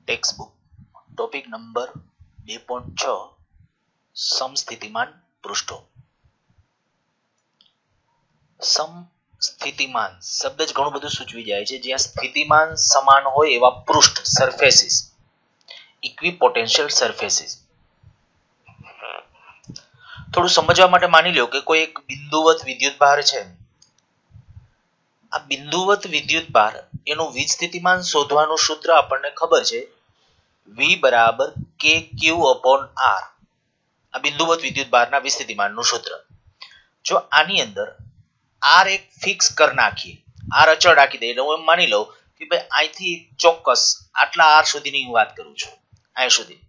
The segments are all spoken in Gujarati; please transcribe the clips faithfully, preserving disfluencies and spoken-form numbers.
ટેક્સ્ટ બુક ટોપિક નંબર બે પોઈન્ટ છ સમસ્થિતિમાન પૃષ્ઠો. સમસ્થિતિમાન શબ્દ જ ઘણું બધું સૂચવી જાય છે. જ્યાં સ્થિતિમાન સમાન હોય એવા પૃષ્ઠ સરફેસીસ, ઇક્વિપોટેન્શિયલ સરફેસીસ. થોડું સમજવા માટે માની લો કે કોઈ એક બિંદુવત વિદ્યુતભાર છે. આ બિંદુવત વિદ્યુતભાર એનું વીજ સ્થિતિમાન શોધવાનું સૂત્ર આપણને ખબર છે, V બરાબર કે ક્યુ અપોન આર. આ બિંદુવત વિદ્યુતભારના વીજ સ્થિતિમાનનું સૂત્ર. જો આની અંદર આર એક ફિક્સ કરી નાખીએ, આર અચળ રાખી દઈએ, એટલે હું એમ માની લઉં કે ભાઈ અહીંથી ચોક્કસ આટલા આર સુધીની હું વાત કરું છું, અહીં સુધી.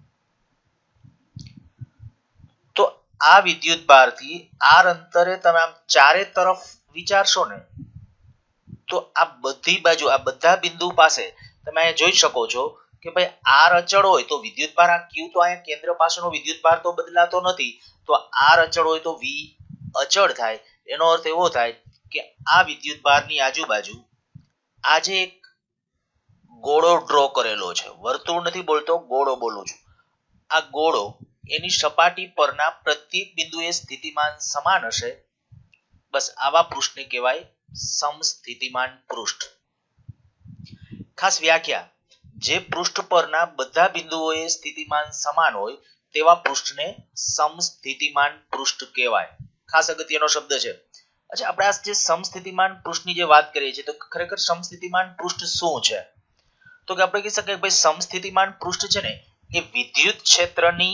તો આ વિદ્યુતભારથી આર અંતરે તમે આમ ચારે તરફ વિચારશો ને, તો આ બધી બાજુ, આ બધા બિંદુ પાસે તમે અહીંયા જોઈ શકો છો કે ભાઈ આર અચળ હોય તો વિદ્યુતભાર આ ક્યુ તો અહીંયા કેન્દ્ર પાસેનો વિદ્યુતભાર તો બદલાતો નથી, તો આર અચળ હોય તો વી અચળ થાય. એનો અર્થ એવો થાય કે આ વિદ્યુતભારની આજુબાજુ આજે એક ગોળો ડ્રો કરેલો છે. વર્તુળ નથી બોલતો, ગોળો બોલું છું. આ ગોળો એની સપાટી પરના પ્રત્યેક બિંદુએ સ્થિતિમાન સમાન હશે. બસ આવા પૃષ્ઠને કહેવાય સમસ્થિતિમાન પૃષ્ઠ. ખાસ વ્યાખ્યા, જે પૃષ્ઠ પરના બધા બિંદુઓએ સ્થિતિમાન સમાન હોય તેવા પૃષ્ઠને સમસ્થિતિમાન પૃષ્ઠ કહેવાય. ખાસ અગત્યનો શબ્દ છે. અચ્છા, આપણે આ જે સમસ્થિતિમાન પૃષ્ઠની જે વાત કરીએ છીએ, તો ખરેખર સમસ્થિતિમાન પૃષ્ઠ શું છે? તો કે આપણે કહી શકીએ કે ભાઈ સમસ્થિતિમાન પૃષ્ઠ છે ને એ વિદ્યુત ક્ષેત્રની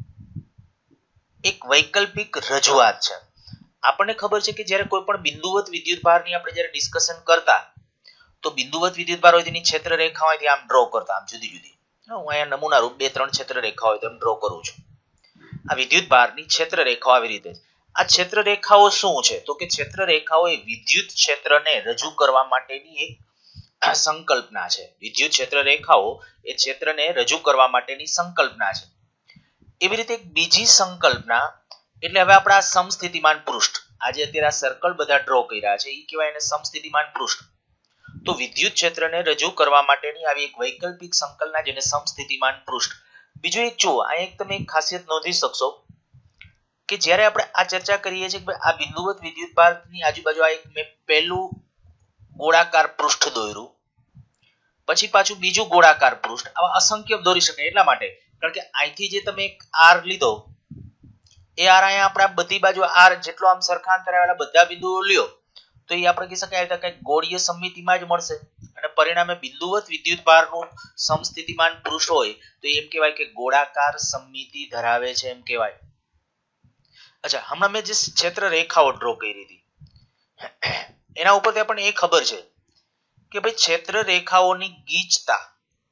એક વૈકલ્પિક રજૂઆત છે. આપણને ખબર છે કે જ્યારે કોઈ પણ બિંદુવત વિદ્યુતભારની આપણે જ્યારે ડિસ્કશન કરતા, તો બિંદુવત વિદ્યુતભાર હોય તેની ક્ષેત્ર રેખા હોય આમ ડ્રો કરતા, આમ જુદી જુદી. હું અહીંયા નમૂના રૂપ બે ત્રણ ક્ષેત્ર રેખા હોય તેમ ડ્રો કરું છું. આ વિદ્યુતભારની ક્ષેત્ર રેખાઓ આવી રીતે. આ ક્ષેત્ર રેખાઓ શું છે? તો કે ક્ષેત્ર રેખાઓ એ વિદ્યુત ક્ષેત્રને રજૂ કરવા માટેની એક સંકલ્પના છે. વિદ્યુત ક્ષેત્ર રેખાઓ એ ક્ષેત્રને રજૂ કરવા માટેની સંકલ્પના છે. એવી રીતે એક બીજી સંકલ્પના, એટલે હવે આપણા સમસ્થિતિમાન પૃષ્ઠ, આજે અત્યારે આ સર્કલ બધા ડ્રો કર્યા છે, એ કહેવાય એને સમસ્થિતિમાન પૃષ્ઠ. તો વિદ્યુત ક્ષેત્રને રજૂ કરવા માટેની આવી એક વૈકલ્પિક સંકલ્પના, જેને સમસ્થિતિમાન પૃષ્ઠ. બીજું એક જુઓ, આ એક તમે એક ખાસિયત નોંધી શકશો કે જ્યારે આપણે આ ચર્ચા કરીએ છીએ કે આ બિંદુવત વિદ્યુતભારની આજુબાજુ આ એક મેં પહેલું ગોળાકાર પૃષ્ઠ દોર્યું, પછી પાછું બીજું ગોળાકાર પૃષ્ઠ, આવા અસંખ્ય દોરી શકાય. એટલા માટે કારણ કે અહીંથી જે તમે એક આર લીધો, એ આર અહીંયા આપણે બધી બાજુ આર જેટલો આમ સરખા અંતરે આવેલા બધા બિંદુઓ લ્યો, તો એ આપણે કહી શકાય કે કંઈક ગોળીય સમમિતિમાં જ મળશે, અને પરિણામે બિંદુવત વિદ્યુતભારનું સમસ્થિતિમાન પૃષ્ઠ હોય તો એમ કહેવાય કે ગોળાકાર સમમિતિ ધરાવે છે, એમ કહેવાય. અચ્છા, હમણાં મેં જે ક્ષેત્ર રેખાઓ ડ્રો કરી હતી, એના ઉપરથી આપણને એ ખબર છે કે ભાઈ ક્ષેત્ર રેખાઓની ગીચતા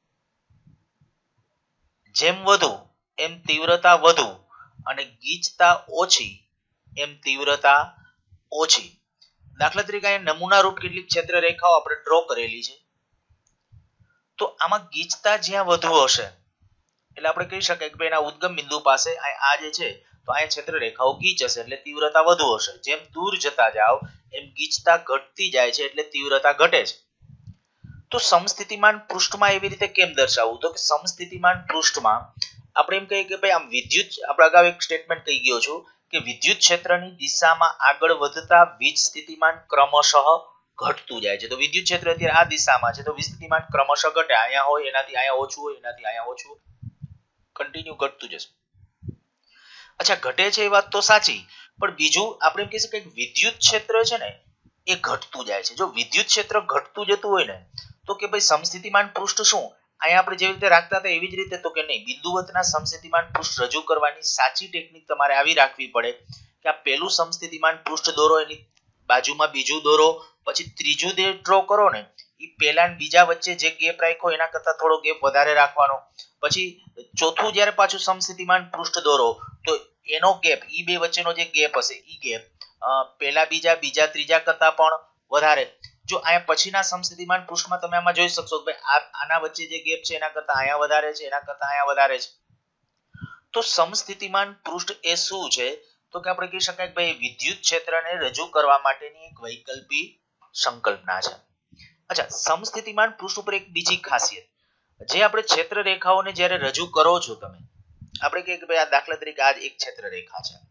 જેમ વધુ એમ તીવ્રતા વધુ, અને ગીચતા ઓછી એમ તીવ્રતા ઓછી. દાખલા તરીકે અહીંયા નમૂના રૂપ કેટલીક ક્ષેત્ર રેખાઓ આપણે ડ્રો કરેલી છે. તો આમાં ગીચતા જ્યાં વધુ હશે, એટલે આપણે કહી શકાય કે ભાઈ એના ઉદ્ગમ બિંદુ પાસે આ જે છે, તો અહીંયા ક્ષેત્ર રેખાઓ ગીચ હશે એટલે તીવ્રતા વધુ હશે. જેમ દૂર જતા જાવ એમ ગીચતા ઘટતી જાય છે એટલે તીવ્રતા ઘટે છે. તો સમસ્થિતિમાન પૃષ્ઠમાં એવી રીતે કેમ દર્શાવવું? તો કે સમસ્થિતિમાન પૃષ્ઠમાં આપણે એમ કહીએ કે ભાઈ આમ વિદ્યુત, આપણે અગાઉ એક સ્ટેટમેન્ટ કહી ગયો છું કે વિદ્યુત ક્ષેત્રની દિશામાં આગળ વધતા વીજ સ્થિતિમાન ક્રમશઃ ઘટતું જાય છે. તો વિદ્યુત ક્ષેત્ર અત્યારે આ દિશામાં છે, તો વીજ સ્થિતિમાન ક્રમશઃ ઘટે. અહીંયા હોય એનાથી અહીંયા ઓછું હોય, એનાથી અહીંયા ઓછું, કન્ટિન્યુ ઘટતું જશે. અચ્છા, ઘટે છે એ વાત તો સાચી, પણ બીજું આપણે એમ કહી શકીએ કે વિદ્યુત ક્ષેત્ર છે ને એ ઘટતું જાય છે. જો વિદ્યુત ક્ષેત્ર ઘટતું જતું હોય ને, તો કે ભાઈ સમસ્થિતિમાન પૃષ્ઠ શું અહીંયા આપણે જેવી રીતે રાખતા હતા એવી જ રીતે, તો કે નહીં. બિંદુવતના સમસ્થિતિમાન પૃષ્ઠ રજૂ કરવાની સાચી ટેકનિક તમારે આવી રાખવી પડે કે આ પહેલું સમસ્થિતિમાન પૃષ્ઠ દોરો, એની બાજુમાં બીજું દોરો, પછી ત્રીજું જે ડ્રો કરો ને, એ પહેલા અને બીજા વચ્ચે જે ગેપ રાખ્યો એના કરતા થોડો ગેપ વધારે રાખવાનો. પછી ચોથું જ્યારે પાછું સમસ્થિતિમાન પૃષ્ઠ દોરો, તો એનો ગેપ, ઈ બે વચ્ચેનો જે ગેપ હશે, ઈ ગેપ પહેલા બીજા બીજા ત્રીજા કરતા પણ વધારે. જો અહીંયા પછીના સમસ્થિતિમાન પૃષ્ઠમાં તમે આમાં જોઈ શકશો કે આના વચ્ચે જે ગેપ છે એના કરતા અહીંયા વધારે છે, એના કરતા અહીંયા વધારે છે. તો સમસ્થિતિમાન પૃષ્ઠ એ શું છે? તો કે આપણે કહી શકાય કે ભાઈ વિદ્યુત ક્ષેત્રને રજૂ કરવા માટેની એક વૈકલ્પિક સંકલ્પના છે. અચ્છા, સમસ્થિતિમાન પૃષ્ઠ ઉપર એક બીજી ખાસિયત, જે આપણે ક્ષેત્ર રેખાઓને જ્યારે રજૂ કરો છો તમે, આપણે કહીએ કે ભાઈ આ દાખલા તરીકે આ એક ક્ષેત્ર રેખા છે,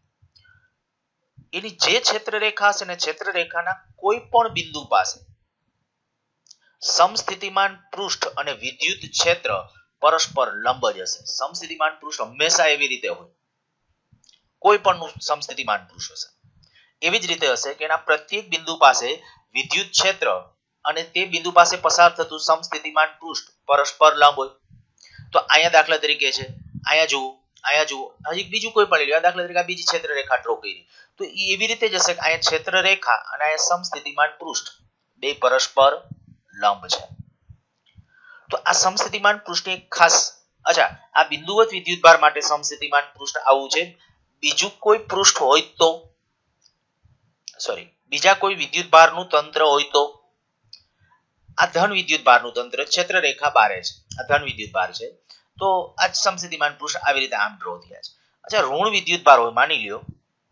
એની જે ક્ષેત્ર રેખા છે ને ક્ષેત્ર રેખાના કોઈ પણ બિંદુ પાસે સમસ્થિતિમાન પૃષ્ઠ અને વિદ્યુત ક્ષેત્ર પરસ્પર લંબ જ હશે. સમસ્થિતિમાન પૃષ્ઠ હંમેશા એવી રીતે હોય, કોઈ પણ સમસ્થિતિમાન પૃષ્ઠ હશે એવી જ રીતે હશે કે એના પ્રત્યેક બિંદુ પાસે વિદ્યુત ક્ષેત્ર અને તે બિંદુ પાસે પસાર થતું સમસ્થિતિમાન પૃષ્ઠ પરસ્પર લંબ હોય. તો અહીંયા દાખલા તરીકે છે, અહીંયા જુઓ, અહીંયા જુઓ, હજી બીજું કોઈ પણ લ્યો, દાખલા તરીકે બીજી ક્ષેત્ર રેખા ડ્રો કરી, તો એ એવી રીતે જ હશે કે અહીંયા ક્ષેત્ર રેખા અને અહીંયા સમસ્થિતિમાન પૃષ્ઠ બે પરસ્પર લંબ છે. તો આ સમસ્થિતિમાન પૃષ્ઠની ખાસ, અચ્છા આ બિંદુવત વિદ્યુતભાર માટે સમસ્થિતિમાન પૃષ્ઠ આવું છે. બીજું કોઈ પૃષ્ઠ હોય તો, સોરી બીજા કોઈ વિદ્યુતભારનું તંત્ર હોય તો, આ ધન વિદ્યુતભારનું તંત્ર ક્ષેત્ર રેખા બારે છે, આ ધન વિદ્યુતભાર છે, તો આ સમસ્થિતિમાન પૃષ્ઠ આવી રીતે આમ ડ્રો થયા છે. અચ્છા ઋણ વિદ્યુતભાર હોય, માની લ્યો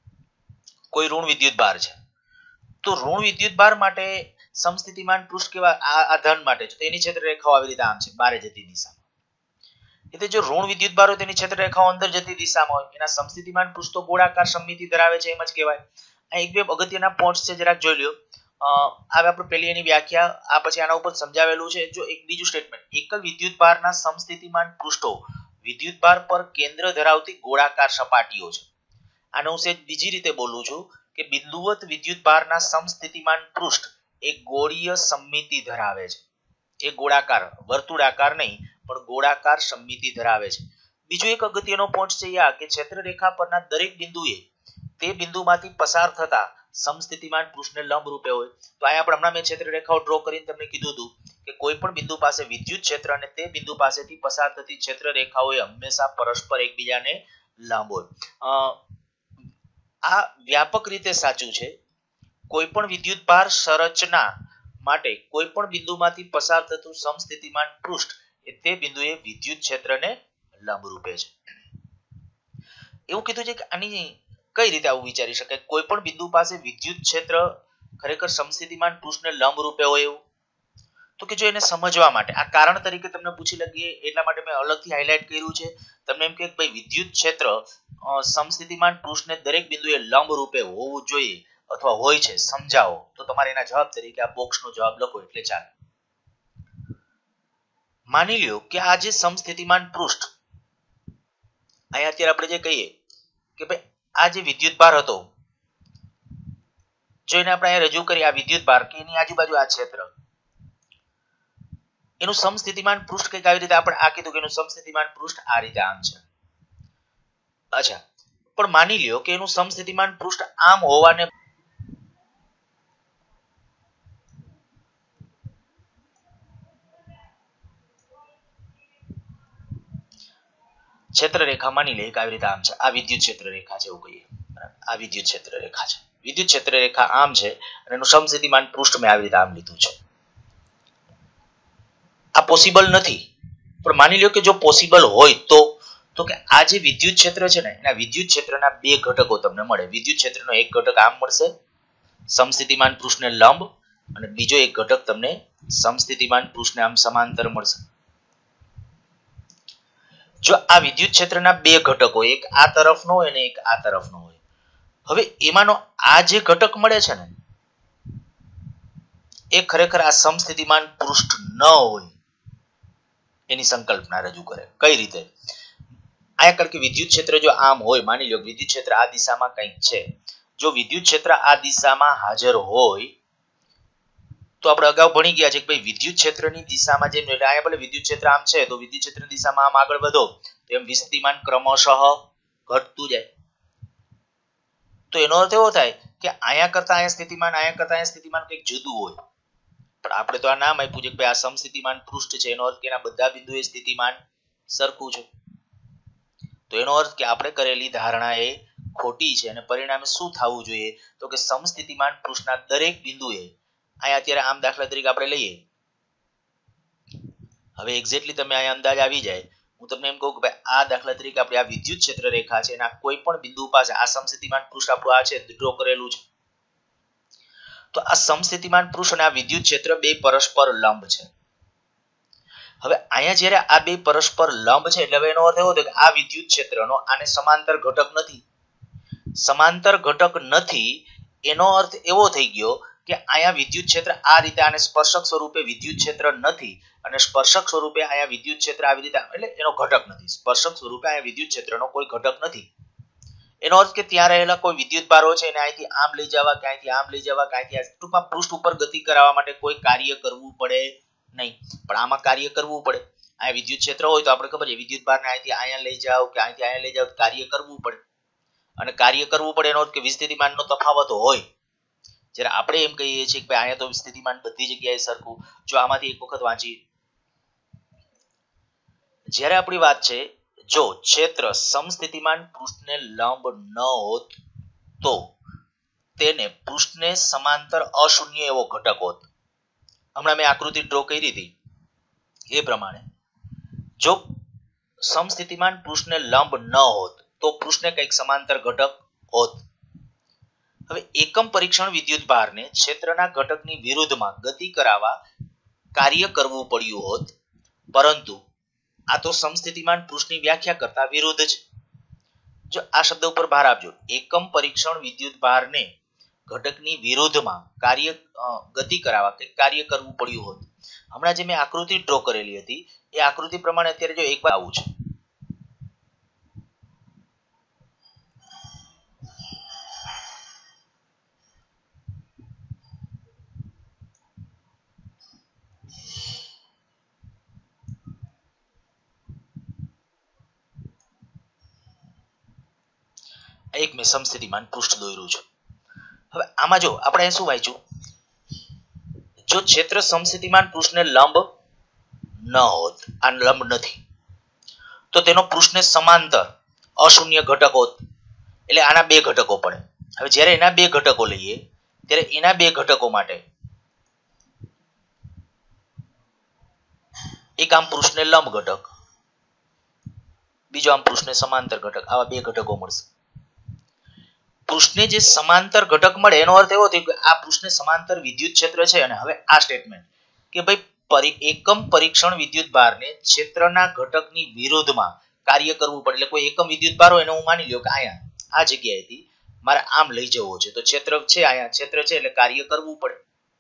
કોઈ ઋણ વિદ્યુતભાર છે, તો ઋણ વિદ્યુતભાર માટે સમસ્થિતિમાન પૃષ્ઠ કેવા, આ ધન માટે છે, તો એની ક્ષેત્ર રેખાઓ આવી રીતે આમ છે, બારે જતી દિશામાં. એટલે જો ઋણ વિદ્યુતભાર હોય તેની ક્ષેત્ર રેખાઓ અંદર જતી દિશામાં હોય, એના સમસ્થિતિમાન પૃષ્ઠ તો ગોળાકાર સમમિતિ ધરાવે છે એમ જ કહેવાય. આ એક બે અગત્યના પોઈન્ટ્સ છે, જરાક જોઈ લ્યો. આ આપણે પહેલી એની વ્યાખ્યા, આ પછી આના ઉપર સમજાવેલું છે. જો એક બીજું સ્ટેટમેન્ટ, એકલ વિદ્યુતભારના સમસ્થિતિમાન પૃષ્ઠો વિદ્યુતભાર પર કેન્દ્ર ધરાવતી ગોળાકાર સપાટીઓ છે. આને હું સેજ બીજી રીતે બોલું છું કે બિંદુવત વિદ્યુતભારના સમસ્થિતિમાન પૃષ્ઠ એક ગોળીય સમમિતિ ધરાવે છે. એ ગોળાકાર, વર્તુળાકાર નહીં પણ ગોળાકાર સમમિતિ ધરાવે છે. બીજો એક અગત્યનો પોઈન્ટ છે આ કે ક્ષેત્ર રેખા પરના દરેક બિંદુએ તે બિંદુમાંથી પસાર થતા સમસ્થિતિમાન પૃષ્ઠને લંબ રૂપે હોય. તો અહીંયા આપણે હમણાં મેં ક્ષેત્ર રેખાઓ ડ્રો કરીને તમને કીધું હતું કે કોઈ પણ બિંદુ પાસે વિદ્યુત ક્ષેત્ર અને તે બિંદુ પાસેથી પસાર થતી ક્ષેત્ર રેખાઓ હંમેશા પરસ્પર એકબીજાને લંબ હોય. આ વ્યાપક રીતે સાચું છે. કોઈ પણ વિદ્યુતભાર સંરચના માટે કોઈ પણ બિંદુમાંથી પસાર થતું સમસ્થિતિમાન પૃષ્ઠ એ તે બિંદુએ વિદ્યુત ક્ષેત્રને લંબ રૂપે છે. એવું કીધું છે કે આની કઈ રીતે આવું વિચારી શકાય, કોઈ પણ બિંદુ પાસે વિદ્યુત ક્ષેત્ર ખરેખર સમસ્થિતિમાન પૃષ્ઠને લંબ રૂપે હોય એવું? તો કે જો એને સમજવા માટે આ કારણ તરીકે તમને પૂછી લગીએ એટલા માટે મેં અલગથી હાઇલાઇટ કર્યું છે. તમને એમ કે ભાઈ વિદ્યુત ક્ષેત્ર સમસ્થિતિમાન પૃષ્ઠને દરેક બિંદુએ લંબ રૂપે હોવું જોઈએ અથવા હોય છે, સમજાવો. તો તમારે એના જવાબ તરીકે આ બોક્સનો જવાબ લખો એટલે ચાલે. માની લ્યો કે આ જે સમસ્થિતિમાન પૃષ્ઠ અહીંયા અત્યારે આપણે જે કહીએ કે ભાઈ આ જે વિદ્યુતભાર હતો, જો એને આપણે અહીંયા રજૂ કરીએ, આ વિદ્યુતભાર કે એની આજુબાજુ આ ક્ષેત્ર, એનું સમસ્થિતિમાન પૃષ્ઠ કંઈક આવી રીતે આપણે આ કીધું કે એનું સમસ્થિતિમાન પૃષ્ઠ આ રીતે આમ છે. અચ્છા પણ માની લ્યો કે એનું સમસ્થિતિમાન પૃષ્ઠ આમ હોવાને ક્ષેત્ર રેખા માની લે કે આવી રીતે આમ છે, આ વિદ્યુત ક્ષેત્ર રેખા છે એવું કહીએ, આ વિદ્યુત ક્ષેત્ર રેખા છે, વિદ્યુત ક્ષેત્ર રેખા આમ છે અને એનું સમસ્થિતિમાન પૃષ્ઠ મેં આવી રીતે આમ લીધું છે. આ પોસિબલ નથી, પણ માની લ્યો કે જો પોસિબલ હોય તો તો કે આ જે વિદ્યુત ક્ષેત્ર છે ને એના વિદ્યુત ક્ષેત્રના બે ઘટકો તમને મળે. વિદ્યુત ક્ષેત્રનો એક ઘટક આમ મળશે સમસ્થિતિમાન પૃષ્ઠને લંબ, અને બીજો એક ઘટક તમને સમસ્થિતિમાન પૃષ્ઠને આમ સમાંતર મળશે. જો આ વિદ્યુત ક્ષેત્રના બે ઘટકો, એક આ તરફનો હોય અને એક આ તરફનો હોય, હવે એમાંનો આ જે ઘટક મળે છે ને એ ખરેખર આ સમસ્થિતિમાન પૃષ્ઠ ન હોય એની સંકલ્પના રજૂ કરે. કઈ રીતે? આયા કારણ કે વિદ્યુત ક્ષેત્ર જો આમ હોય, માની લો વિદ્યુત ક્ષેત્ર આ દિશામાં કંઈક છે, જો વિદ્યુત ક્ષેત્ર આ દિશામાં હાજર હોય તો આપણે અગાઉ ભણી ગયા છે કે ભાઈ વિદ્યુત ક્ષેત્રની દિશામાં જેમ અહીંયા ભલે વિદ્યુત ક્ષેત્ર આમ છે તો વિદ્યુત ક્ષેત્રની દિશામાં આમ આગળ વધો તેમ વિસ્થિતિમાન ક્રમશઃ ઘટતું જાય. તો એનો અર્થ એવો થાય કે અહીંયા કરતા અહીંયા સ્થિતિમાન, અહીંયા કરતા અહીંયા સ્થિતિમાન કંઈક જુદું હોય. પણ આપણે તો આ નામ આપ્યું છે કે ભાઈ આ સમસ્થિતિમાન પૃષ્ઠ છે, એનો અર્થ કે એના બધા બિંદુએ સ્થિતિમાન સરખું છે. તો એનો અર્થ કે આપણે કરેલી ધારણા એ ખોટી છે અને પરિણામે શું થવું જોઈએ તો કે સમસ્થિતિમાન પૃષ્ઠના દરેક બિંદુએ, અહીંયા અત્યારે આમ દાખલા તરીકે આપણે લઈએ, હવે એક્ઝેક્ટલી તમે અહીંયા અંદાજ આવી જાય, હું તમને એમ કહું કે ભાઈ આ દાખલા તરીકે આપણે આ વિદ્યુત ક્ષેત્ર રેખા છે એના કોઈ પણ બિંદુ પાસે આ સમસ્થિતિમાન પૃષ્ઠ આપણું આ છે ડ્રો કરેલું છે, તો આ સમસ્થિતિમાન પૃષ્ઠ અને આ વિદ્યુત ક્ષેત્ર બે પરસ્પર લંબ છે. હવે અહીંયા જ્યારે આ બે પરસ્પર લંબ છે એટલે હવે એનો અર્થ એવો થયો કે આ વિદ્યુત ક્ષેત્રનો આને સમાંતર ઘટક નથી. સમાંતર ઘટક નથી એનો અર્થ એવો થઈ ગયો કે અહીંયા વિદ્યુત ક્ષેત્ર આ રીતે આને સ્પર્શક સ્વરૂપે વિદ્યુત ક્ષેત્ર નથી અને સ્પર્શક સ્વરૂપે અહીંયા વિદ્યુત ક્ષેત્ર આવી રીતે એટલે એનો ઘટક નથી. સ્પર્શક સ્વરૂપે અહીંયા વિદ્યુત ક્ષેત્રનો કોઈ ઘટક નથી. એનો અર્થ કે ત્યાં રહેલા કોઈ વિદ્યુત ભારો છે એને અહીંથી આમ લઈ જવા કે અહીંથી આમ લઈ જવા કે અહીંથી ટૂંકમાં પૃષ્ઠ ઉપર ગતિ કરાવવા માટે કોઈ કાર્ય કરવું પડે નહીં. પણ આમાં કાર્ય કરવું પડે. અહીંયા વિદ્યુત ક્ષેત્ર હોય તો આપણે ખબર છે વિદ્યુત ભારને અહીંથી અહીંયા લઈ જાવ કે અહીંથી અહીંયા લઈ જાવ કાર્ય કરવું પડે. અને કાર્ય કરવું પડે એનો અર્થ કે વિસ્થિતિમાનનો તફાવત હોય. જ્યારે આપણે એમ કહીએ છીએ કે અહીંયા તો વિસ્થિતિમાન બધી જગ્યાએ સરખું. જો આમાંથી એક વખત વાંચી જ્યારે આપણી વાત છે જો ક્ષેત્ર સમસ્થિતિમાન પૃષ્ઠને લંબ ન હોત તો તેને પૃષ્ઠને સમાંતર અશૂન્ય એવો ઘટક હોત. હમણાં મેં આકૃતિ ડ્રો કરી હતી એ પ્રમાણે જો સમસ્થિતિમાન પૃષ્ઠને લંબ ન હોત તો પૃષ્ઠને કંઈક સમાંતર ઘટક હોત. હવે એકમ પરીક્ષણ વિદ્યુત ભારને ક્ષેત્રના ઘટકની વિરુદ્ધમાં ગતિ કરાવવા કાર્ય કરવું પડ્યું હોત, પરંતુ આ તો સમસ્થિતિમાન પૃષ્ઠની વ્યાખ્યા કરતા વિરુદ્ધ છે. જો આ શબ્દ ઉપર ભાર આપજો. એકમ પરીક્ષણ વિદ્યુત ભારને ઘટકની વિરુદ્ધમાં કાર્ય ગતિ કરાવવા કે કાર્ય કરવું પડ્યું હોત. હમણાં જે મેં આકૃતિ ડ્રો કરેલી હતી એ આકૃતિ પ્રમાણે અત્યારે જો એક વાર આવું છે. એક મેં સમસ્થિતિમાન પૃષ્ઠ દોર્યું છે. હવે આમાં જો આપણે શું વાંચ્યું, જો ક્ષેત્ર સમસ્થિતિમાન પૃષ્ઠને લંબ ન હોત, આ લંબ નથી, તો તેનો પૃષ્ઠને સમાંતર અશૂન્ય ઘટક હોત. એટલે આના બે ઘટકો પડે. હવે જ્યારે એના બે ઘટકો લઈએ ત્યારે એના બે ઘટકો માટે એક આમ પૃષ્ઠને લંબ ઘટક, બીજો આમ પૃષ્ઠને સમાંતર ઘટક, આવા બે ઘટકો મળશે. પૃષ્ઠને જે સમાંતર ઘટક મળે એનો અર્થ એવો થયો કે આ પૃષ્ઠને સમાંતર વિદ્યુત ક્ષેત્ર છે. અને હવે આ સ્ટેટમેન્ટ કે ભાઈ એકમ પરીક્ષણ વિદ્યુત ભારને ક્ષેત્રના ઘટકની વિરુદ્ધમાં કાર્ય કરવું પડે. એટલે કોઈ એકમ વિદ્યુત ભાર હોય એને હું માની લ્યો કે અહીંયા આ જગ્યાએથી મારે આમ લઈ જવો છે તો ક્ષેત્ર છે અહીંયા ક્ષેત્ર છે એટલે કાર્ય કરવું પડે.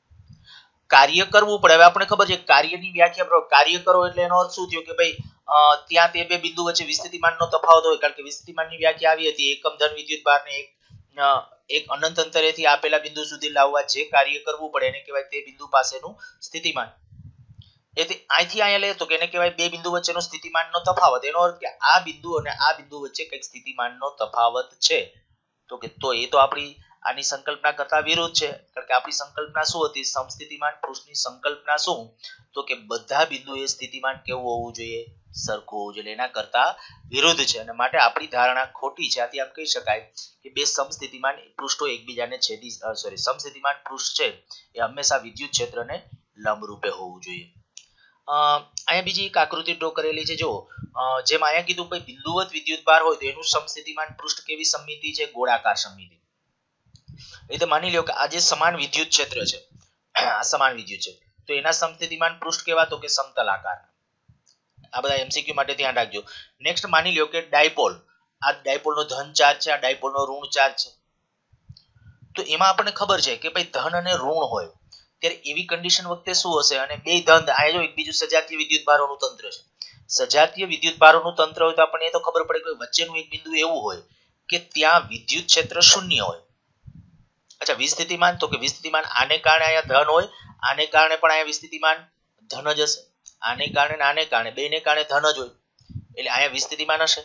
કાર્ય કરવું પડે. હવે આપણે ખબર છે કાર્યની વ્યાખ્યા કાર્ય કરો એટલે એનો અર્થ શું થયો કે ભાઈ ત્યાં તે બે બિંદુ વચ્ચે વિસ્થિતિમાનનો તફાવત હોય. કારણ કે વિસ્થિતિમાનની વ્યાખ્યા આવી હતી એકમ ધન વિદ્યુત ભારને એક એક અનંત અંતરેથી આપેલા બિંદુ સુધી લાવવા જે કાર્ય કરવું પડે એને કહેવાય તે બિંદુ પાસેનું સ્થિતિમાન. એથી અહીંથી અહીંયા લઈએ તો કે એને કહેવાય બે બિંદુ વચ્ચેનો સ્થિતિમાનનો તફાવત. એનો અર્થ કે આ બિંદુ અને આ બિંદુ વચ્ચે કંઈક સ્થિતિમાનનો તફાવત છે. તો કે તો એ તો આપણી આની સંકલ્પના કરતા વિરુદ્ધ છે. કારણ કે આપણી સંકલ્પના શું હતી, સમસ્થિતિમાન પૃષ્ઠની સંકલ્પના શું, તો કે બધા બિંદુએ સ્થિતિમાન કેવું હોવું જોઈએ, સરખું હોવું જોઈએ. એના કરતા વિરુદ્ધ છે અને માટે આપણી ધારણા ખોટી છે. આથી આમ કહી શકાય કે બે સમસ્થિતિમાન પૃષ્ઠો એકબીજાને છેદી સોરી સમસ્થિતિમાન પૃષ્ઠ છે એ હંમેશા વિદ્યુત ક્ષેત્રને લંબરૂપે હોવું જોઈએ. અહીંયા બીજી એક આકૃતિ ડ્રો કરેલી છે. જો જેમ અહીંયા કીધું કે બિંદુવત વિદ્યુત ભાર હોય તો એનું સમસ્થિતિમાન પૃષ્ઠ કેવી સમમિતિ છે, ગોળાકાર સમમિતિ. એટલે માની લ્યો કે આ જે સમાન વિદ્યુત ક્ષેત્ર છે, આ સમાન વિદ્યુત છે તો એના સમસ્થિતિમાન પૃષ્ઠ કેવા, તો કે સમતલ આકાર. આ બધા એમસીક્યુ માટે ધ્યાન રાખજો. નેક્સ્ટ માની લ્યો કે ડાયપોલ, આ ડાયપોલનો ધન ચાર્જ છે, આ ડાયપોલનો ઋણ ચાર્જ છે. તો એમાં આપણને ખબર છે કે ભાઈ ધન અને ઋણ હોય ત્યારે એવી કન્ડિશન વખતે શું હશે, અને બે ધન આ જો એક બીજું સજાતીય વિદ્યુત ભારોનું તંત્ર છે. સજાતીય વિદ્યુત ભારોનું તંત્ર હોય તો આપણને એ તો ખબર પડે કે વચ્ચેનું એક બિંદુ એવું હોય કે ત્યાં વિદ્યુત ક્ષેત્ર શૂન્ય હોય. અચ્છા વિસ્થિતિમાન, તો કે વિસ્થિતિમાન આને કારણે અહીંયા ધન હોય, આને કારણે પણ અહીંયા વિસ્થિતિમાન ધન જ હશે. આને કારણે આને કારણે બેને કારણે ધન જ હોય એટલે અહીંયા વિસ્થિતિમાન હશે.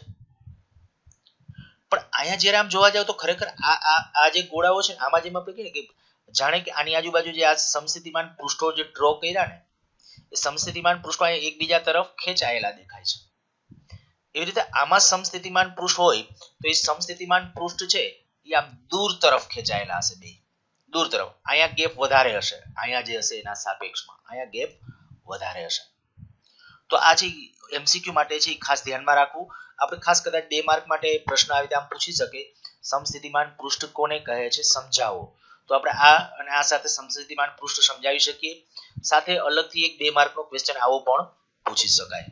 પણ અહીંયા જ્યારે આમ જોવા જાવ તો ખરેખર આ આ આ જે ગોળાઓ છે આમાં જેમ આપણે કહીએ કે જાણે કે આની આજુબાજુ જે આ સમસ્થિતિમાન પૃષ્ઠો જે ડ્રો કર્યા ને એ સમસ્થિતિમાન પૃષ્ઠો અહીંયા એકબીજા તરફ ખેંચાયેલા દેખાય છે. એવી રીતે આમાં સમસ્થિતિમાન પૃષ્ઠ હોય તો એ સમસ્થિતિમાન પૃષ્ઠ છે એ આમ દૂર તરફ ખેંચાયેલા હશે, બે દૂર તરફ. અહીંયા ગેપ વધારે હશે, અહીંયા જે હશે એના સાપેક્ષમાં અહીંયા ગેપ વધારે હશે. તો આ જે એમસીક્યુ માટે છે ખાસ ધ્યાનમાં રાખવું. આપણે ખાસ કદાચ બે માર્ક માટે પ્રશ્ન આવી રીતે આમ પૂછી શકે સમસ્થિતિમાન પૃષ્ઠ કોને કહે છે સમજાવો. તો આપણે આ અને આ સાથે સમસ્થિતિમાન પૃષ્ઠ સમજાવી શકીએ. સાથે અલગથી એક બે માર્કનો ક્વેશ્ચન આવો પણ પૂછી શકાય.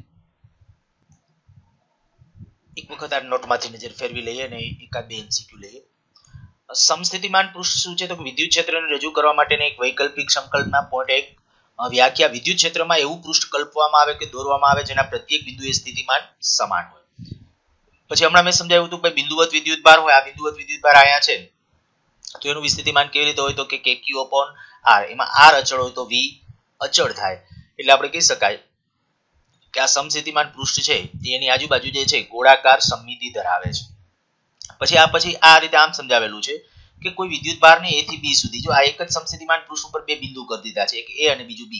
એક વખત આ નોટમાંથી નજર ફેરવી લઈએ અને એકાદ બે એમસીક્યુ લઈએ. સમસ્થિતિમાન પૃષ્ઠ શું છે તો વિદ્યુત ક્ષેત્રને રજૂ કરવા માટેની એક વૈકલ્પિક સંકલ્પના પોઈન્ટ એક વ્યાખ્યા વિદ્યુત ક્ષેત્રમાં એવું પૃષ્ઠ કલ્પવામાં આવે કે દોરવામાં આવે જેના પ્રત્યેક બિંદુએ સ્થિતિમાન સમાન હોય. પછી હમણાં મેં સમજાવ્યું હતું કે બિંદુવત વિદ્યુત ભાર હોય, આ બિંદુવત વિદ્યુત ભાર અહીંયા છે તો એનું વિસ્થિતિમાન કેવી રીતે હોય તો કે kq upon r, એમાં r અચળ હોય તો v અચળ થાય. એટલે આપણે કહી શકાય કે આ સમસ્થિતિમાન પૃષ્ઠ છે એની આજુબાજુ જે છે ગોળાકાર સમમિતિ ધરાવે છે. પછી આ પછી આ રીતે આમ સમજાવેલું છે કે કોઈ વિદ્યુત ભારને a થી b સુધી, જો આ એક જ સમસ્થિતિમાન પૃષ્ઠ ઉપર બે બિંદુ કરી દીધા છે, એક a અને બીજું b,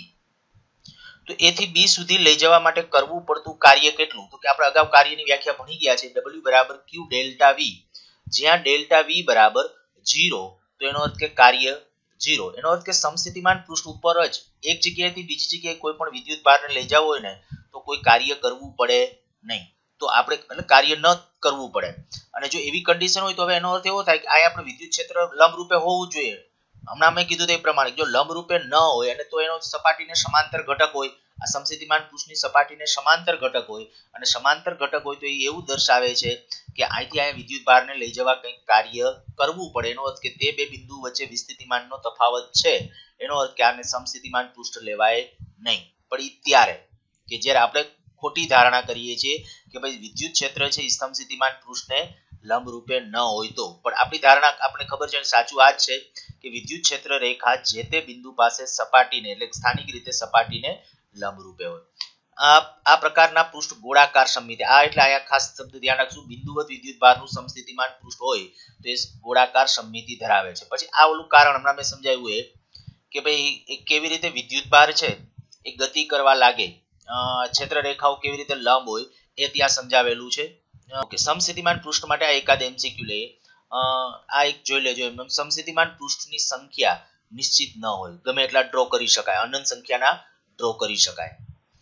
તો a થી b સુધી લઈ જવા માટે કરવું પડતું કાર્ય કેટલું તો કે આપણે અગાઉ કાર્યની વ્યાખ્યા ભણી ગયા છે w બરાબર q ડેલ્ટા v, જ્યાં ડેલ્ટા v બરાબર ઝીરો, તો એનો અર્થ કે કાર્ય ઝીરો. એનો અર્થ કે સમસ્થિતિમાન પૃષ્ઠ ઉપર જ એક જગ્યાએથી બીજી જગ્યાએ કોઈ પણ વિદ્યુત ભારને લઈ જવું હોય ને તો કોઈ કાર્ય કરવું પડે નહીં, તો આપણે એટલે કાર્ય ન કરવું પડે. અને જો એવી કન્ડિશન હોય તો હવે એનો અર્થ એવો થાય કે આ આપણે વિદ્યુત ક્ષેત્ર લંબ રૂપે હોવું જોઈએ. હમણાં મેં કીધું તે પ્રમાણે જો લંબ રૂપે ન હોય અને તો એનો સપાટીને સમાંતર ઘટક હોય, આ સમસ્થિતિમાન પૃષ્ઠની સપાટીને સમાંતર ઘટક હોય અને સમાંતર ઘટક હોય તો એ એવું દર્શાવે છે કે અહીંથી આ વિદ્યુત ભારને લઈ જવા કંઈક કાર્ય કરવું પડે. એનો અર્થ કે તે બે બિંદુ વચ્ચે વિસ્થિતિમાનનો તફાવત છે, એનો અર્થ કે આને સમસ્થિતિમાન પૃષ્ઠ લેવાય નહીં. પણ એ ત્યારે કે જ્યારે આપણે ખોટી ધારણા કરીએ છીએ કે ભાઈ વિદ્યુત ક્ષેત્ર છે એ સમસ્થિતિમાન પૃષ્ઠને લંબ રૂપે ન હોય તો. પણ આપણી ધારણા આપણે ખબર છે સાચું આ જ છે કે વિદ્યુત ક્ષેત્ર રેખા જે તે બિંદુ પાસે સપાટીને એટલે સ્થાનિક રીતે સપાટીને લંબ રૂપે હોય. આ આ પ્રકારના પૃષ્ઠ ગોળાકાર સમમિતિ, આ એટલે અહીંયા ખાસ શબ્દ ધ્યાન રાખશું, બિંદુવત વિદ્યુત ભારનું સમસ્થિતિમાન પૃષ્ઠ હોય તો એ ગોળાકાર સમમિતિ ધરાવે છે. પછી આ ઓલું કારણ હમણાં મેં સમજાવ્યું એ કે ભાઈ કેવી રીતે વિદ્યુત ભાર છે એ ગતિ કરવા લાગે, ક્ષેત્ર રેખાઓ કેવી રીતે લંબ હોય એ ત્યાં સમજાવેલું છે. ઓકે, સમસ્થિતિમાન પૃષ્ઠ માટે આ એકાદ એમસીક્યુ લઈએ. આ એક જોઈ લેજો. એમ સમસ્થિતિમાન પૃષ્ઠની સંખ્યા નિશ્ચિત ન હોય, ગમે એટલા ડ્રો કરી શકાય, અનંત સંખ્યાના ડ્રો કરી શકાય.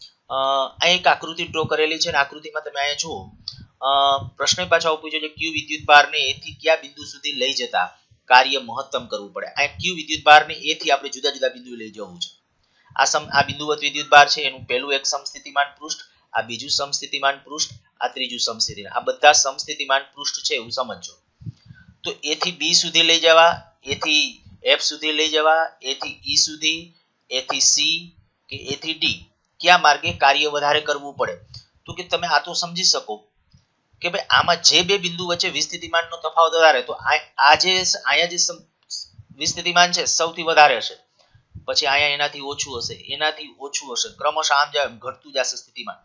આ એક આકૃતિ ડ્રો કરેલી છે અને આકૃતિમાં તમે અહીંયા જુઓ પ્રશ્ન પાછો પૂછ્યો છે ક્યુ વિદ્યુત ભારને a થી કયા બિંદુ સુધી લઈ જતા કાર્ય મહત્તમ કરવું પડે. આ ક્યુ વિદ્યુત ભારને a થી આપણે જુદા જુદા બિંદુએ લઈ જવું છે. આ સમ આ બિંદુવત વિદ્યુત ભાર છે એનું પહેલું એક સમસ્થિતિમાન પૃષ્ઠ, આ બીજું સમસ્થિતિમાન પૃષ્ઠ, આ ત્રીજું સમસ્થિતિમાન, આ બધા સમસ્થિતિમાન પૃષ્ઠ છે એવું સમજજો. તો a થી b સુધી લઈ જવા, a થી f સુધી લઈ જવા, a થી e સુધી, a થી c કે a થી d, કયા માર્ગે કાર્ય વધારે કરવું પડે તો કે તમે આ તો સમજી શકો કે ભાઈ આમાં જે બે બિંદુ વચ્ચે વિસ્થિતિમાનનો તફાવત વધારે તો આ જે અહીંયા જે વિસ્થિતિમાન છે સૌથી વધારે હશે, પછી અહીંયા એનાથી ઓછું હશે, એનાથી ઓછું હશે, ક્રમશઃ આમ જાય ઘટતું જશે સ્થિતિમાન.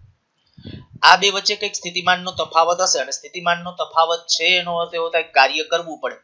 આ બે વચ્ચે કંઈક સ્થિતિમાનનો તફાવત હશે અને સ્થિતિમાનનો તફાવત છે એનો અર્થ એવો થાય કાર્ય કરવું પડે.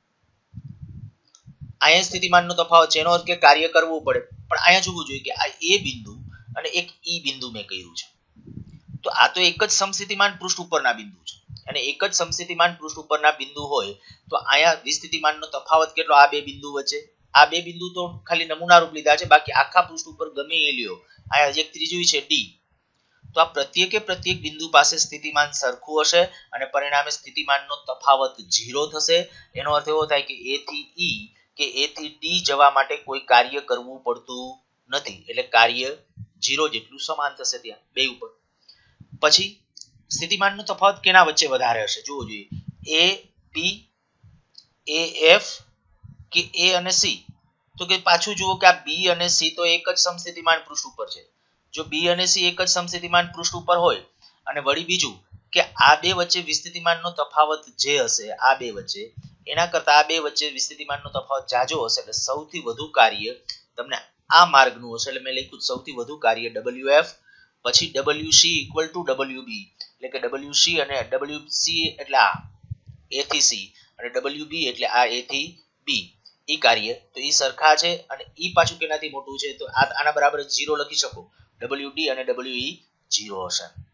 અહીંયા સ્થિતિમાનનો તફાવત છે એનો અર્થ કે કાર્ય કરવું પડે. પણ અહીંયા જોવું જોઈએ કે આ એ બિંદુ અને એક ઈ બિંદુ મેં કહ્યું છે, તો આ તો એક જ સમસ્થિતિમાન પૃષ્ઠ ઉપરના બિંદુ છે અને એક જ સમસ્થિતિમાન પૃષ્ઠ ઉપરના બિંદુ હોય તો અહીંયા વિસ્થિતિમાનનો તફાવત કેટલો આ બે બિંદુ વચ્ચે? આ બે બિંદુ તો ખાલી નમૂના રૂપ લીધા છે, બાકી આખા પૃષ્ઠ ઉપર ગમે એ લ્યો. અહીંયા એક ત્રીજું છે ડી, તો આ પ્રત્યેકે પ્રત્યેક બિંદુ પાસે સ્થિતિમાન સરખું હશે અને પરિણામે સ્થિતિમાનનો તફાવત ઝીરો થશે. એનો અર્થ એવો થાય કે a થી e કે a થી d જવા માટે કોઈ કાર્ય કરવું પડતું નથી, એટલે કાર્ય ઝીરો જેટલું સમાન થશે ત્યાં બે ઉપર. પછી સ્થિતિમાનનો તફાવત કેના વચ્ચે વધારે હશે જોવો જોઈએ, a b a f કે a અને c, તો કે પાછું જુઓ કે આ b અને c તો એક જ સમસ્થિતિમાન પૃષ્ઠ ઉપર છે. જો b અને c એક જ સમસ્થિતિમાન પૃષ્ઠ ઉપર હોય અને વળી બીજું કે આ બે વચ્ચે વિસ્થિતિમાનનો તફાવત જે હશે આ બે વચ્ચે એના કરતા આ બે વચ્ચે વિસ્થિતિમાનનો તફાવત જાજો હશે, એટલે સૌથી વધુ કાર્ય તમને આ માર્ગનું હશે. એટલે મેં લખ્યું સૌથી વધુ કાર્ય ડબલ્યુ એફ, પછી W C equal to W B, એટલે કે ડબલ્યુ સી અને ડબલ્યુ સી એટલે આ a થી c અને ડબલ્યુ બી એટલે આ a થી b. ઈ કાર્ય તો ઈ સરખા છે અને ઈ પાછું કેનાથી મોટું છે તો આના બરાબર ઝીરો લખી શકો, ડબલ્યુ ડી અને ડબલ્યુ ઈ ઝીરો હશે.